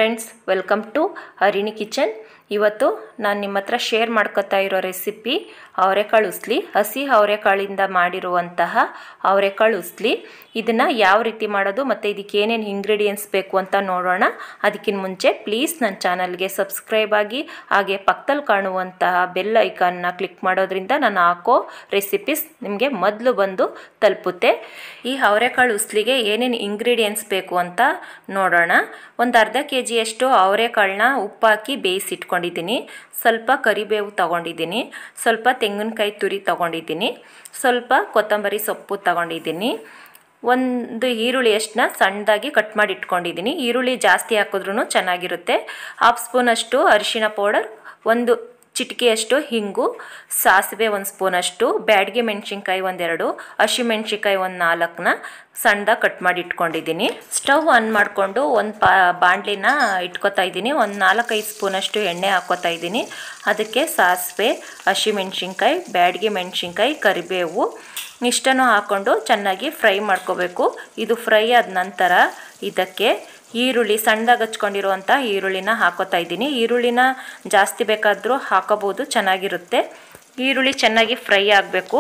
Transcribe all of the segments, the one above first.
Friends, welcome to Harini kitchen. ಇವತ್ತು ನಾನು ನಿಮ್ಮ ಹತ್ರ ಶೇರ್ ಮಾಡ್ಕೊತಾ ಇರೋ ರೆಸಿಪಿ ಅವರೆಕಾಳು ಉಸ್ಲಿ. ಹಸಿ ಅವರೆಕಾಳಿಂದ ಮಾಡಿರುವಂತಹ ಅವರೆಕಾಳು ಉಸ್ಲಿ. ಇದನ್ನು ಯಾವ ರೀತಿ ಮಾಡೋದು ಮತ್ತು ಇದಕ್ಕೆ ಏನೇನು ಇಂಗ್ರೀಡಿಯೆಂಟ್ಸ್ ಬೇಕು ಅಂತ ನೋಡೋಣ. ಅದಕ್ಕಿಂತ ಮುಂಚೆ ಪ್ಲೀಸ್ ನನ್ನ ಚಾನಲ್ಗೆ ಸಬ್ಸ್ಕ್ರೈಬ್ ಆಗಿ, ಹಾಗೆ ಪಕ್ಕದಲ್ಲಿ ಕಾಣುವಂತಹ ಬೆಲ್ ಐಕಾನ್ನ ಕ್ಲಿಕ್ ಮಾಡೋದ್ರಿಂದ ನಾನು ಹಾಕೋ ರೆಸಿಪೀಸ್ ನಿಮಗೆ ಮೊದಲು ಬಂದು ತಲುಪುತ್ತೆ. ಈ ಅವರೆಕಾಳು ಉಸ್ಲಿಗೆ ಏನೇನು ಇಂಗ್ರೀಡಿಯೆಂಟ್ಸ್ ಬೇಕು ಅಂತ ನೋಡೋಣ. ಒಂದು ಅರ್ಧ ಕೆಜಿಯಷ್ಟು ಅವರೆಕಾಳನ್ನ ಉಪ್ಪಾಕಿ ಬೇಯಿಸಿಟ್ಕೊಂಡಿದ್ದೀನಿ. ಸ್ವಲ್ಪ ಕರಿಬೇವು ತಗೊಂಡಿದ್ದೀನಿ, ಸ್ವಲ್ಪ ತೆಂಗಿನಕಾಯಿ ತುರಿ ತಗೊಂಡಿದ್ದೀನಿ, ಸ್ವಲ್ಪ ಕೊತ್ತಂಬರಿ ಸೊಪ್ಪು ತಗೊಂಡಿದ್ದೀನಿ, ಒಂದು ಈರುಳ್ಳಿಯಷ್ಟನ್ನ ಸಣ್ಣದಾಗಿ ಕಟ್ ಮಾಡಿ ಇಟ್ಕೊಂಡಿದ್ದೀನಿ. ಈರುಳ್ಳಿ ಜಾಸ್ತಿ ಹಾಕಿದ್ರೂ ಚೆನ್ನಾಗಿರುತ್ತೆ. 1/2 ಸ್ಪೂನಷ್ಟು ಅರಿಶಿಣ ಪೌಡರ್, ಒಂದು ಚಿಟಿಕೆಯಷ್ಟು ಹಿಂಗು, ಸಾಸಿವೆ 1 ಸ್ಪೂನಷ್ಟು, ಬ್ಯಾಡಗಿ ಮೆಣಸಿನ್ಕಾಯಿ 1-2, ಹಸಿಮೆಣ್ಸಿನ್ಕಾಯಿ 1-4ನ ಸಣ್ಣದಾಗಿ ಕಟ್ ಮಾಡಿ ಇಟ್ಕೊಂಡಿದ್ದೀನಿ. ಸ್ಟವ್ ಆನ್ ಮಾಡಿಕೊಂಡು ಒಂದು ಬಾಣಲಿನ ಇಟ್ಕೊತಾ ಇದ್ದೀನಿ. ಒಂದು 4-5 ಸ್ಪೂನಷ್ಟು ಎಣ್ಣೆ ಹಾಕ್ಕೋತಾ ಇದ್ದೀನಿ. ಅದಕ್ಕೆ ಸಾಸಿವೆ, ಹಸಿಮೆಣ್ಸಿನ್ಕಾಯಿ, ಬ್ಯಾಡಗಿ ಮೆಣಸಿನ್ಕಾಯಿ, ಕರಿಬೇವು ಇಷ್ಟನ್ನು ಹಾಕ್ಕೊಂಡು ಚೆನ್ನಾಗಿ ಫ್ರೈ ಮಾಡ್ಕೋಬೇಕು. ಇದು ಫ್ರೈ ಆದ ನಂತರ ಇದಕ್ಕೆ ಈರುಳ್ಳಿ, ಸಣ್ಣದಾಗಿ ಹಚ್ಕೊಂಡಿರುವಂಥ ಈರುಳ್ಳಿನ ಹಾಕೋತಾ ಇದ್ದೀನಿ. ಈರುಳ್ಳಿನ ಜಾಸ್ತಿ ಬೇಕಾದರೂ ಹಾಕೋಬೋದು, ಚೆನ್ನಾಗಿರುತ್ತೆ. ಈರುಳ್ಳಿ ಚೆನ್ನಾಗಿ ಫ್ರೈ ಆಗಬೇಕು.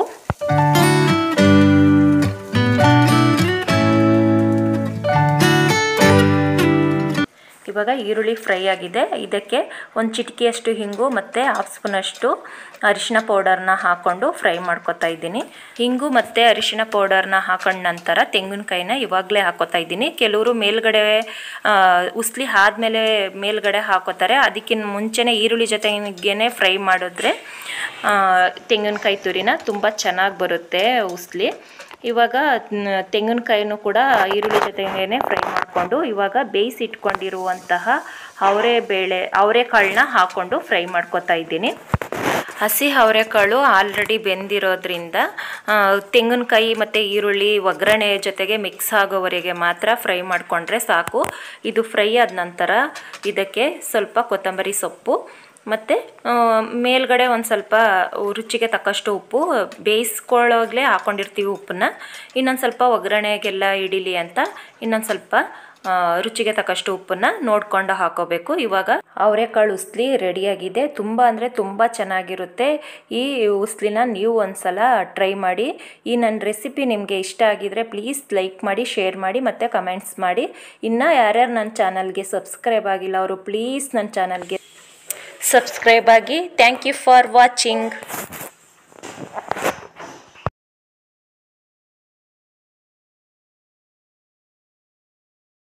ಇವಾಗ ಈರುಳ್ಳಿ ಫ್ರೈ ಆಗಿದೆ. ಇದಕ್ಕೆ ಒಂದು ಚಿಟಿಕೆಯಷ್ಟು ಹಿಂಗು ಮತ್ತು 1/2 ಸ್ಪೂನಷ್ಟು ಅರಿಶಿಣ ಪೌಡರ್ನ ಹಾಕ್ಕೊಂಡು ಫ್ರೈ ಮಾಡ್ಕೊತಾ ಇದ್ದೀನಿ. ಹಿಂಗು ಮತ್ತು ಅರಿಶಿಣ ಪೌಡರ್ನ ಹಾಕೊಂಡ ನಂತರ ತೆಂಗಿನಕಾಯಿನ ಇವಾಗಲೇ ಹಾಕೋತಾ ಇದ್ದೀನಿ. ಕೆಲವರು ಮೇಲ್ಗಡೆ ಉಸ್ಲಿ ಆದಮೇಲೆ ಮೇಲ್ಗಡೆ ಹಾಕೋತಾರೆ. ಅದಕ್ಕಿಂತ ಮುಂಚೆನೇ ಈರುಳ್ಳಿ ಜೊತೆಗೇ ಫ್ರೈ ಮಾಡಿದ್ರೆ ತೆಂಗಿನಕಾಯಿ ತುರಿನ ತುಂಬ ಚೆನ್ನಾಗಿ ಬರುತ್ತೆ ಉಸ್ಲಿ. ಇವಾಗ ತೆಂಗಿನಕಾಯಿನೂ ಕೂಡ ಈರುಳ್ಳಿ ಜೊತೆಗೇ ಫ್ರೈ ಮಾಡಿಕೊಂಡು ಇವಾಗ ಬೇಯಿಸಿಟ್ಕೊಂಡಿರುವಂತಹ ಅವರೆಕಾಳನ್ನ ಹಾಕ್ಕೊಂಡು ಫ್ರೈ ಮಾಡ್ಕೊತಾ ಇದ್ದೀನಿ. ಹಸಿ ಅವರೆಕಾಳು ಆಲ್ರೆಡಿ ಬೆಂದಿರೋದ್ರಿಂದ ತೆಂಗಿನಕಾಯಿ ಮತ್ತು ಈರುಳ್ಳಿ ಒಗ್ಗರಣೆ ಜೊತೆಗೆ ಮಿಕ್ಸ್ ಆಗೋವರೆಗೆ ಮಾತ್ರ ಫ್ರೈ ಮಾಡಿಕೊಂಡ್ರೆ ಸಾಕು. ಇದು ಫ್ರೈ ಆದ ನಂತರ ಇದಕ್ಕೆ ಸ್ವಲ್ಪ ಕೊತ್ತಂಬರಿ ಸೊಪ್ಪು ಮತ್ತು ಮೇಲ್ಗಡೆ ಒಂದು ಸ್ವಲ್ಪ ರುಚಿಗೆ ತಕ್ಕಷ್ಟು ಉಪ್ಪು, ಬೇಯಿಸ್ಕೊಳ್ಳೋಗ್ಲೇ ಹಾಕ್ಕೊಂಡಿರ್ತೀವಿ ಉಪ್ಪನ್ನ. ಇನ್ನೊಂದು ಸ್ವಲ್ಪ ಒಗ್ಗರಣೆಗೆಲ್ಲ ಹಿಡೀಲಿ ಅಂತ ಇನ್ನೊಂದು ಸ್ವಲ್ಪ ರುಚಿಗೆ ತಕ್ಕಷ್ಟು ಉಪ್ಪನ್ನು ನೋಡಿಕೊಂಡು ಹಾಕೋಬೇಕು. ಇವಾಗ ಅವರೆಕಾಳು ಉಸ್ಲಿ ರೆಡಿಯಾಗಿದೆ. ತುಂಬ ಅಂದರೆ ತುಂಬ ಚೆನ್ನಾಗಿರುತ್ತೆ. ಈ ಉಸ್ಲಿನ ನೀವು ಒಂದ್ಸಲ ಟ್ರೈ ಮಾಡಿ. ಈ ನನ್ನ ರೆಸಿಪಿ ನಿಮಗೆ ಇಷ್ಟ ಆಗಿದರೆ ಪ್ಲೀಸ್ ಲೈಕ್ ಮಾಡಿ, ಶೇರ್ ಮಾಡಿ ಮತ್ತು ಕಮೆಂಟ್ಸ್ ಮಾಡಿ. ಇನ್ನು ಯಾರ್ಯಾರು ನನ್ನ ಚಾನಲ್ಗೆ ಸಬ್ಸ್ಕ್ರೈಬ್ ಆಗಿಲ್ಲ ಅವರು ಪ್ಲೀಸ್ ನನ್ನ ಚಾನಲ್ಗೆ ಸಬ್ಸ್ಕ್ರೈಬ್ ಆಗಿ. Thank you for watching.